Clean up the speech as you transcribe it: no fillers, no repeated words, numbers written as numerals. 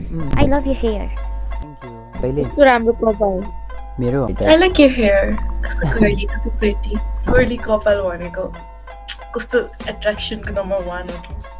I love your hair. Thank you. पहिले कस्तो राम्रो कपाल मेरो I like your hair. Curly, pretty. Curly कपाल भनेको कस्तो attraction को number 1 हो.